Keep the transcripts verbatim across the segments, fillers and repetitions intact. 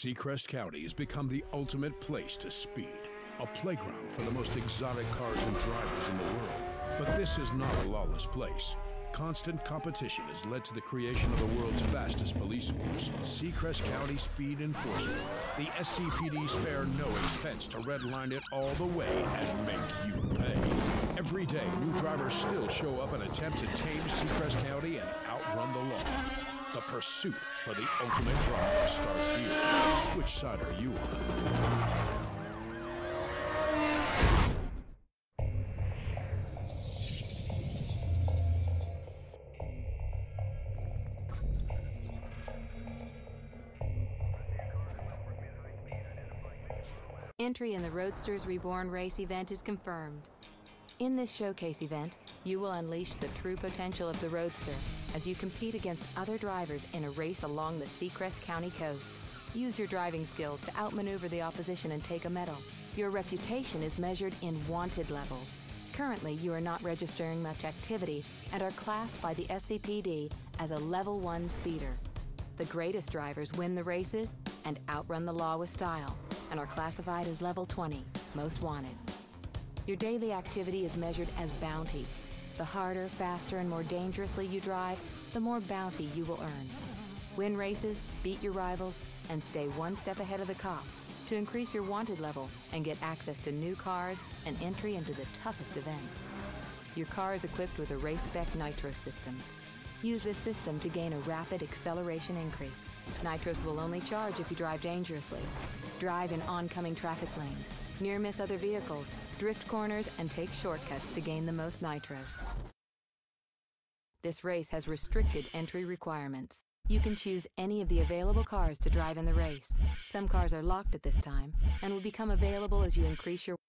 Seacrest County has become the ultimate place to speed, a playground for the most exotic cars and drivers in the world. But this is not a lawless place. Constant competition has led to the creation of the world's fastest police force, Seacrest County Speed Enforcement. The S C P D spare no expense to redline it all the way and make you pay. Every day, new drivers still show up and attempt to tame Seacrest County and outrun the law. The pursuit for the ultimate driver starts here. Which side are you on? Entry in the Roadsters Reborn race event is confirmed. In this showcase event, you will unleash the true potential of the Roadster as you compete against other drivers in a race along the Seacrest County coast. Use your driving skills to outmaneuver the opposition and take a medal. Your reputation is measured in wanted levels. Currently, you are not registering much activity and are classed by the S C P D as a level one speeder. The greatest drivers win the races and outrun the law with style, and are classified as level twenty, most wanted. Your daily activity is measured as bounty. The harder, faster, and more dangerously you drive, the more bounty you will earn. Win races, beat your rivals, and stay one step ahead of the cops to increase your wanted level and get access to new cars and entry into the toughest events. Your car is equipped with a race-spec nitro system. Use this system to gain a rapid acceleration increase. Nitros will only charge if you drive dangerously. Drive in oncoming traffic lanes, near miss other vehicles, drift corners, and take shortcuts to gain the most nitros. This race has restricted entry requirements. You can choose any of the available cars to drive in the race. Some cars are locked at this time and will become available as you increase your...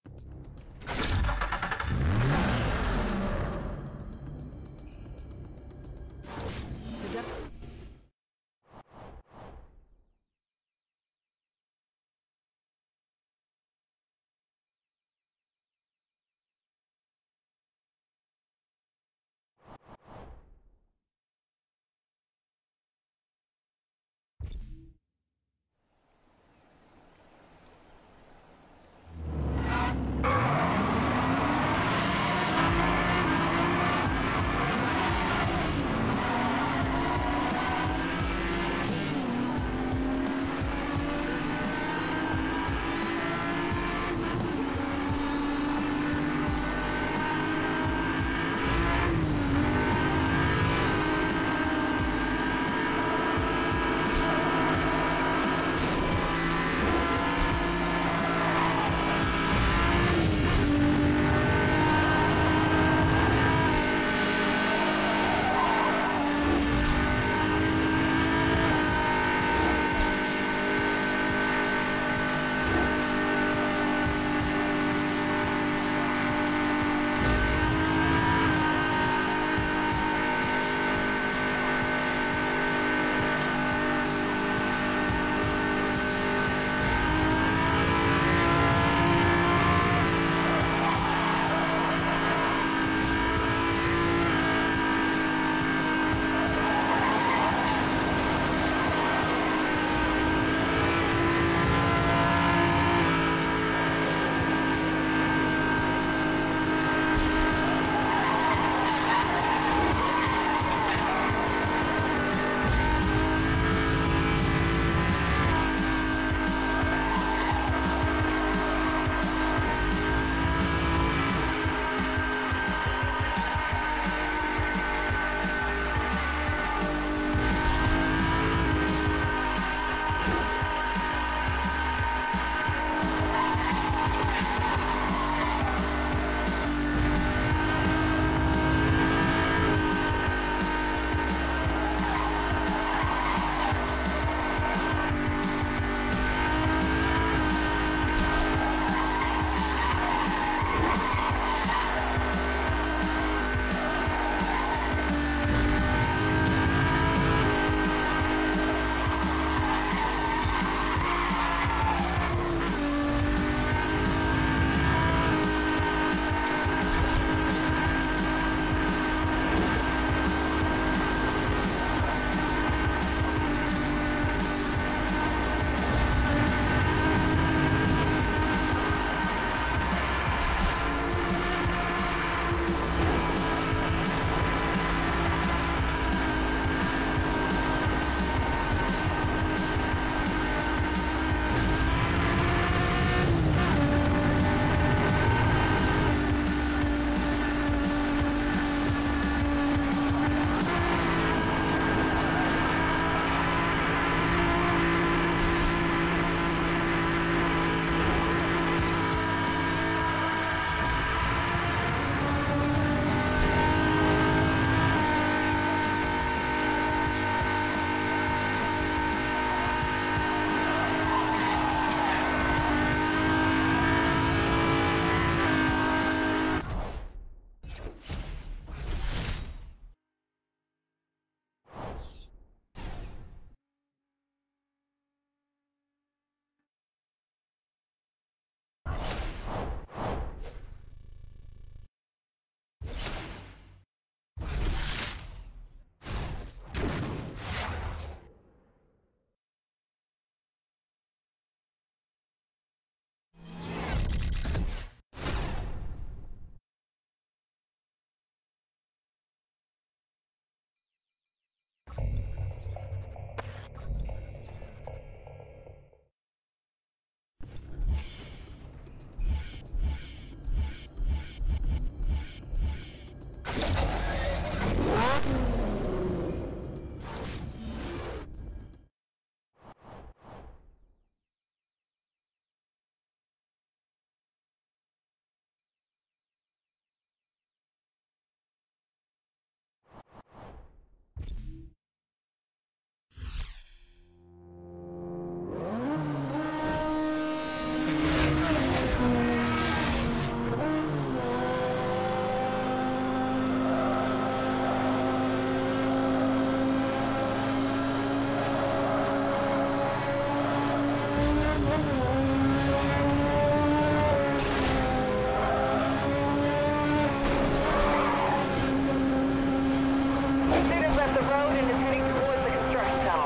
Student left the road and is heading towards the construction tunnel.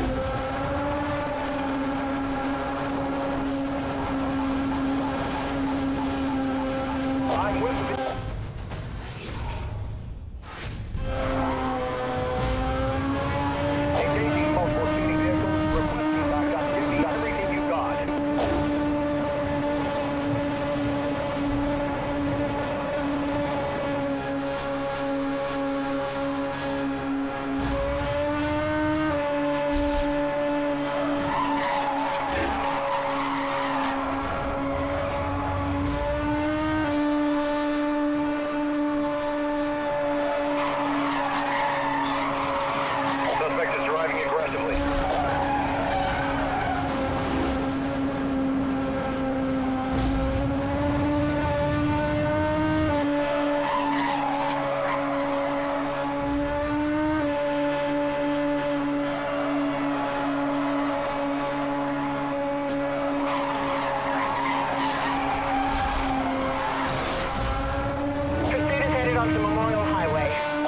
I'm with you. Engaging multiple shooting vehicles, requesting backup duty on everything you've got. Suspect is driving aggressively. Pursuit is headed onto Memorial Highway.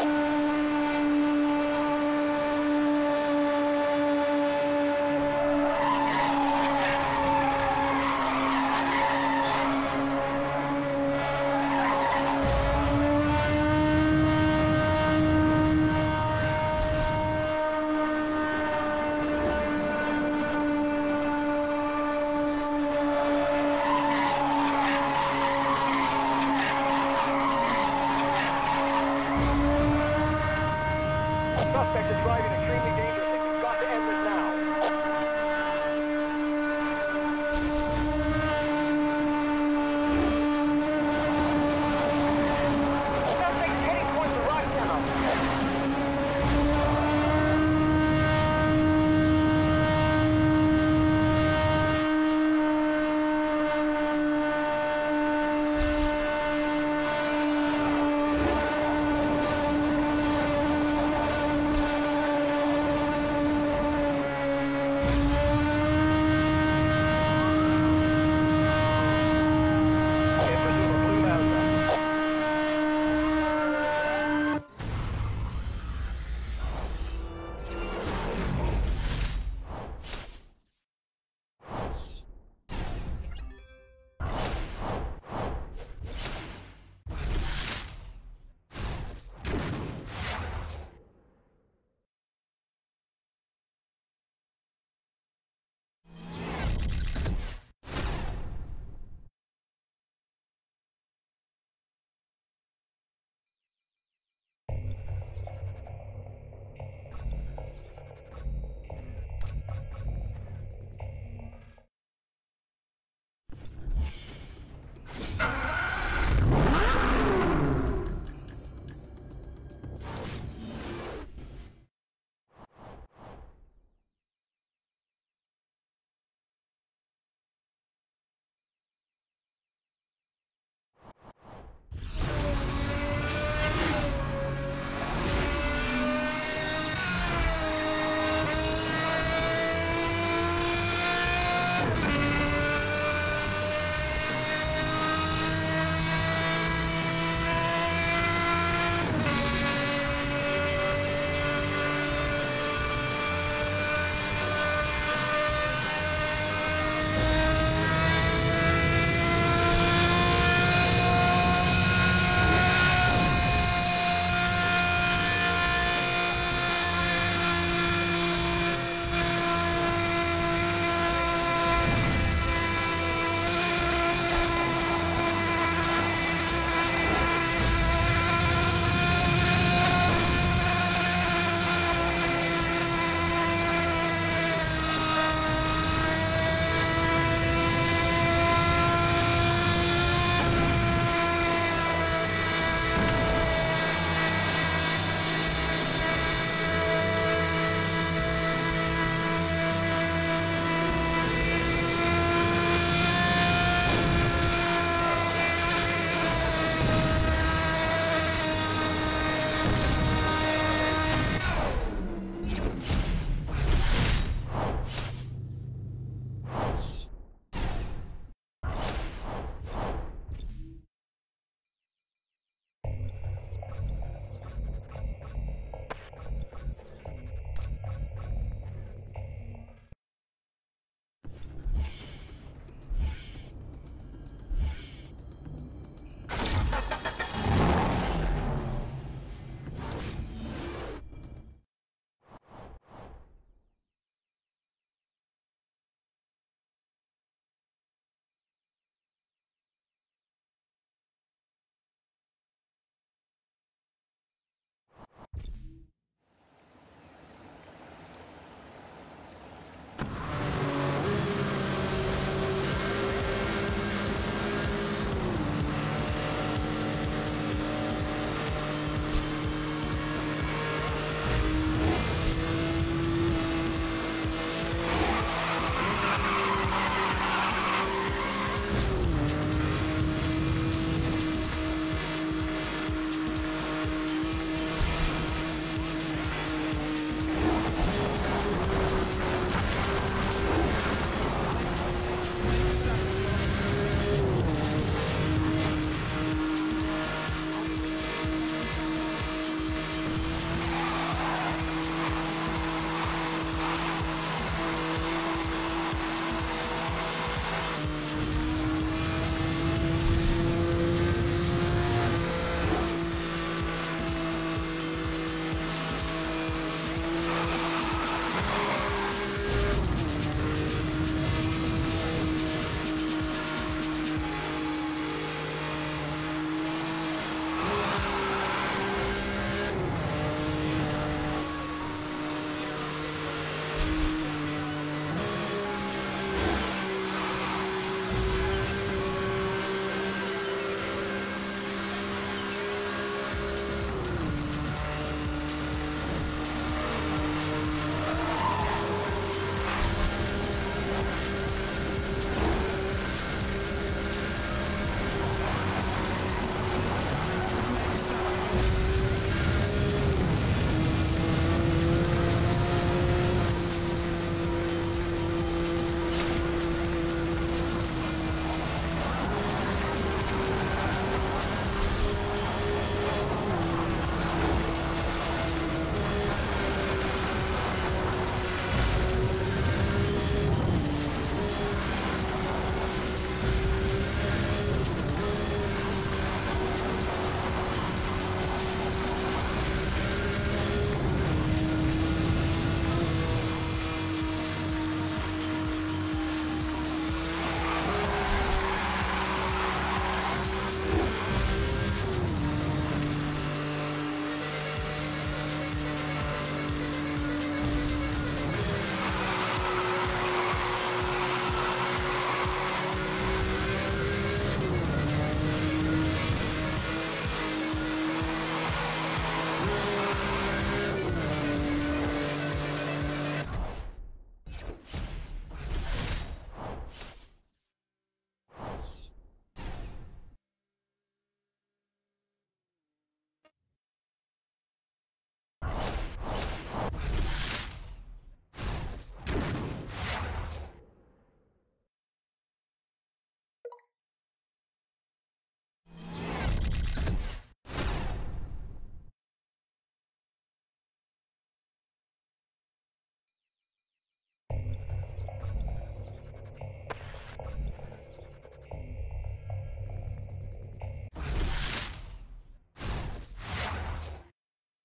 Suspect is driving extremely dangerously. You've got to end this now. Suspect is heading towards the rock tunnel.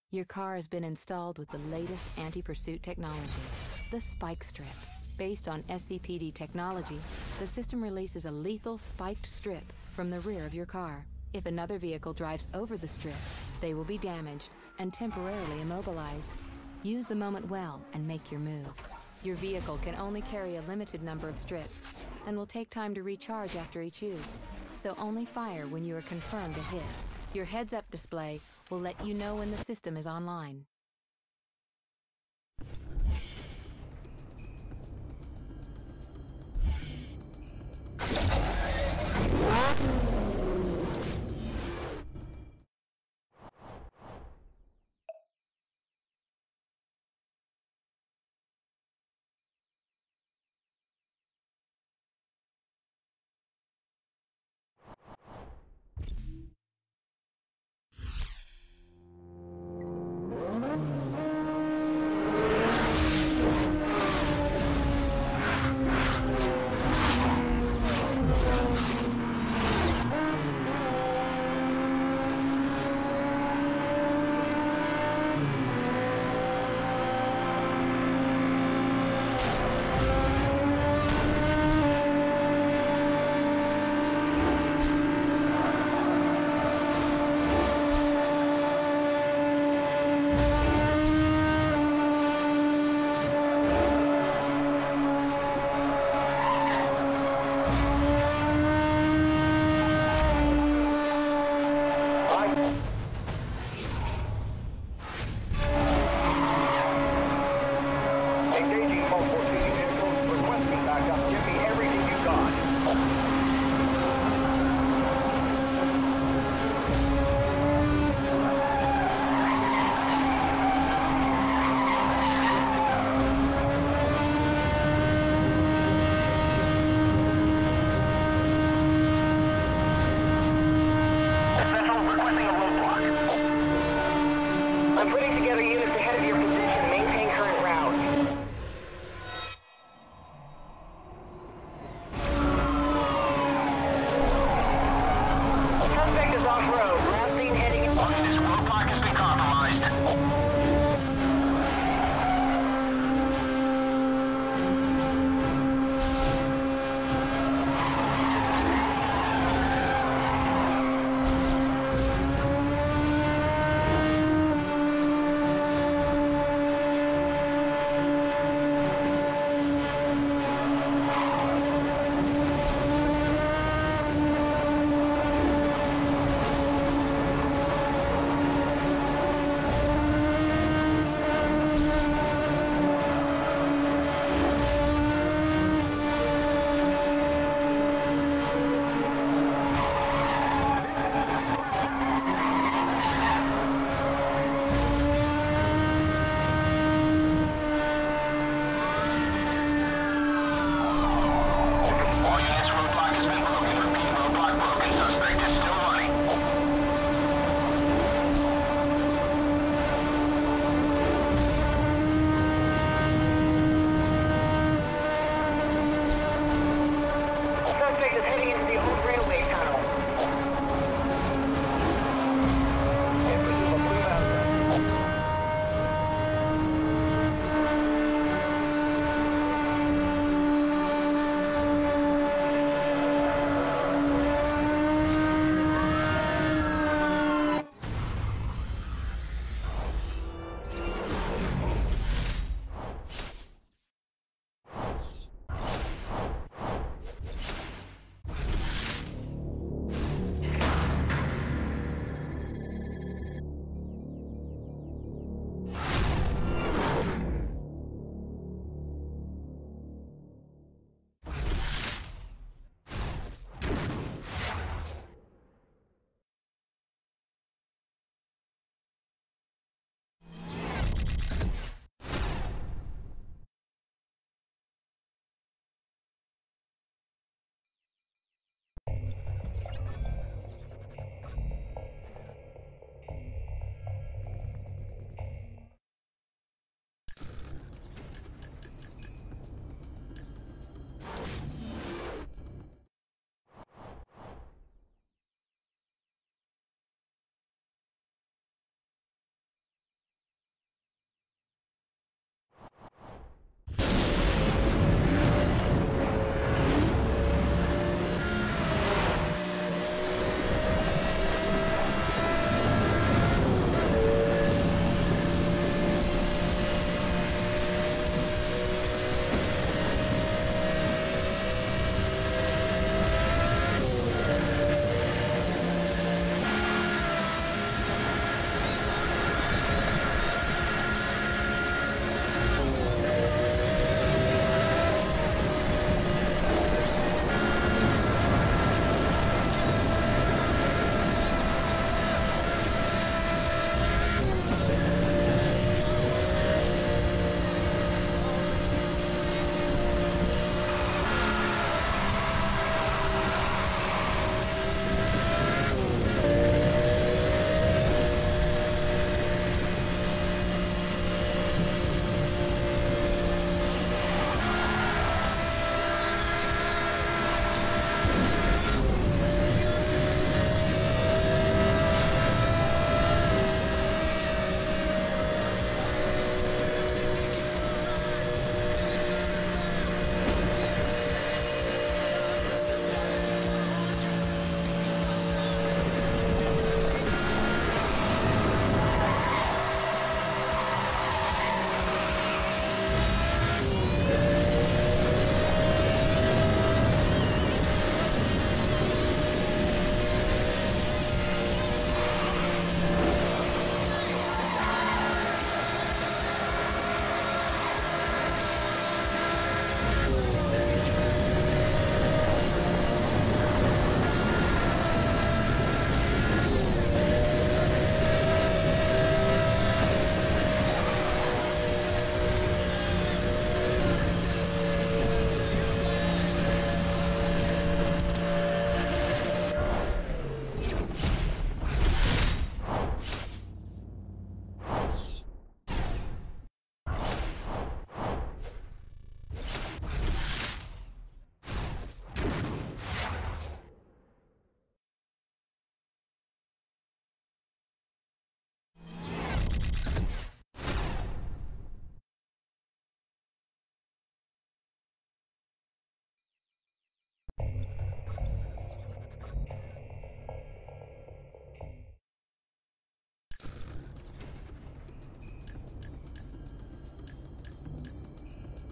Your car has been installed with the latest anti-pursuit technology, the Spike Strip. Based on S C P D technology, the system releases a lethal spiked strip from the rear of your car. If another vehicle drives over the strip, they will be damaged and temporarily immobilized. Use the moment well and make your move. Your vehicle can only carry a limited number of strips and will take time to recharge after each use, so only fire when you are confirmed a hit. Your heads-up display will let you know when the system is online.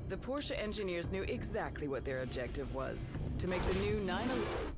The Porsche engineers knew exactly what their objective was, to make the new nine eleven...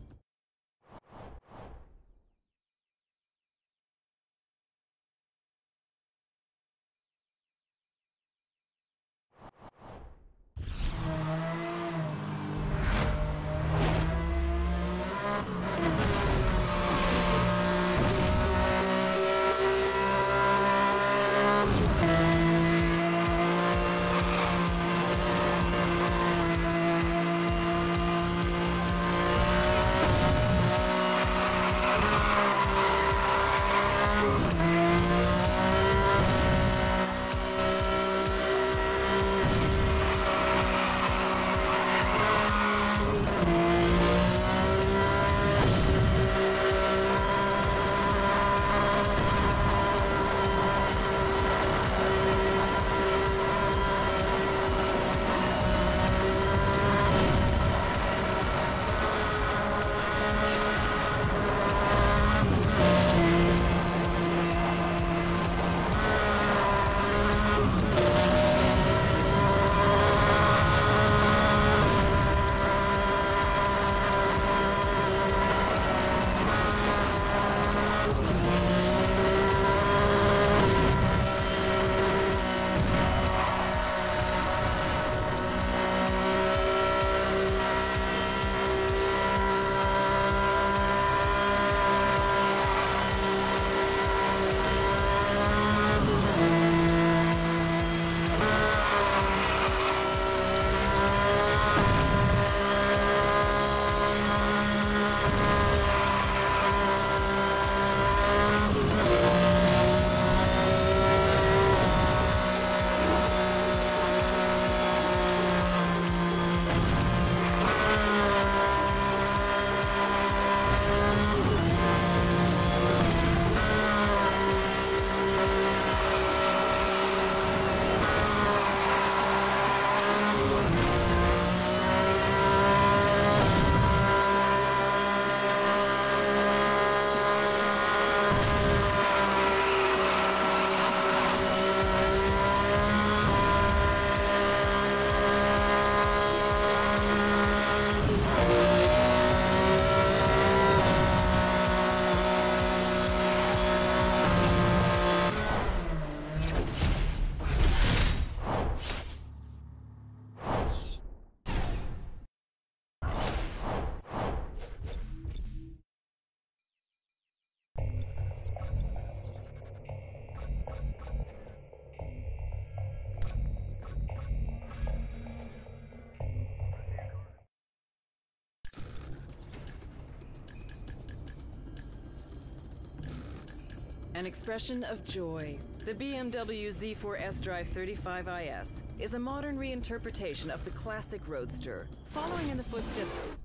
An expression of joy. The B M W Z four S-Drive thirty-five I S is a modern reinterpretation of the classic Roadster, following in the footsteps...